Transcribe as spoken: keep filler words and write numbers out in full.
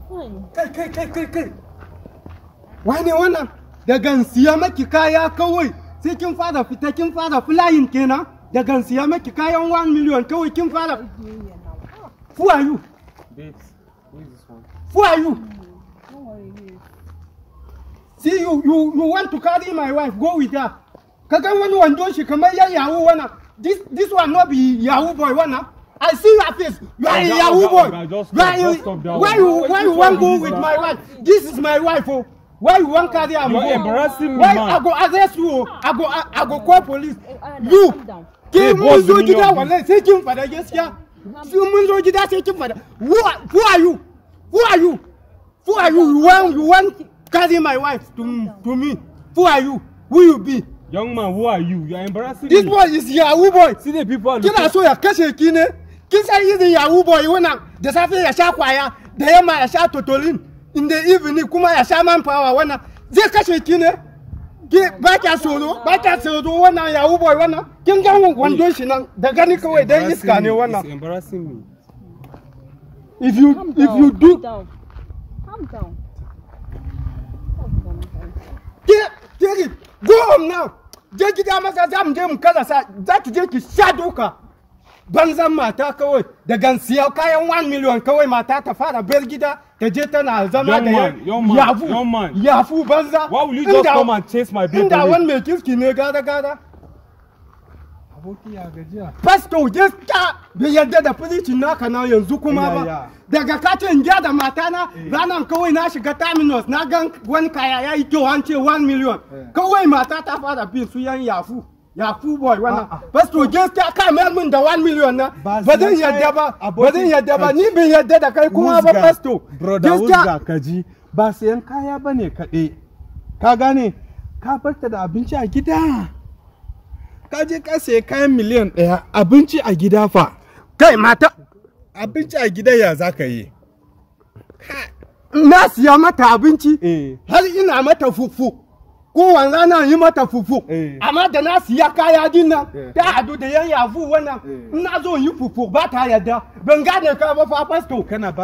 Kai kai kai kai kai. Wani wannan da gansiya maki kaya kawai sai kin fara fita kin fara flying kenan da gansiya maki kayan one million kawai kin fara. Who are you? Babes, who is this one? Who are you? Don't worry. See you you you want to carry my wife, go with her. Kaga wani wando shi kamar ya yahoo wannan. This this one not be yahoo boy wannan. I see your face. You are a yahoo boy. Why you why you want to go with my wife? This is my wife. Oh. Why you want carry am go? You're embarrassing me, Why man. I go arrest you? I go I, I go call police. Uh, You. Hey, Ke mun boss, zo you gida know- wallahi sai kin fada gaskiya. Sai mun zo gida sai kin fada. Who are- who are you? Who are you? Who are you? You want you want carry my wife to to me? Who are you? Who you be? Young man, who are you? You are embarrassing This me. boy is yahoo boy. See the people are Kina looking. so ya kashe ki ne? Kin san irin yahoo boy wannan da safe ya sha kwaya da yamma ya sha totolin in the evening kuma ya sha man power wannan zai kashe ki ne? Ki ba kya tsoro ba kya tsoro wannan yahoo boy wannan kin ga wandon shi nan da gani kawai dan iska ne It's wannan. embarrassing me. If you Calm if down, you do calm down. Calm down. Calm down. Get, get it. Go home now. Je gida masa za mu je mu kala sa za ki je ki sha duka. Banzan mata kawai da gansiya kayan one million kawai mata ta fara bar gida ta je tana zama Young da man, young man, yafu young man. yafu banza. Why will you just Inda- come and chase my baby? Inda wani mai kirki ne gada gada. Aboki ya gajiya. Pastor gaskiya bai yarda da filicin naka na yanzu kuma Ya, ba. ya. Daga katin ja da matana ranar kawai na shiga terminus na gan wani kaya ya yi kyau an ce one million. Kawai mata ta fara bin su yan yafu. Yafu boy wannan. Pastor gaskiya ka mayar min da one million na. Ba zan yarda ba. Ba zan yarda ba. Ni bin yarda da kai kuma ba pastor. Brother Wusgak kaji ba sayan kaya bane kaɗai. Ka gane? Ka barta da abinci a gida. Ka je ka sayi kayan miliyan ɗaya abinci a gida fa. Kai mata Abinci a gida ya za ka yi? na siya mata abinci. Eh. Har ina mata fufu. Kowane rana yi mata fufu. Eh. Amma da na siya kaya din nan Eh. ta hadu da yan yafu wannan. Eh. Ina zo yi fufu ba ta yarda. Ban gane ka ba fa pastor. Kana ba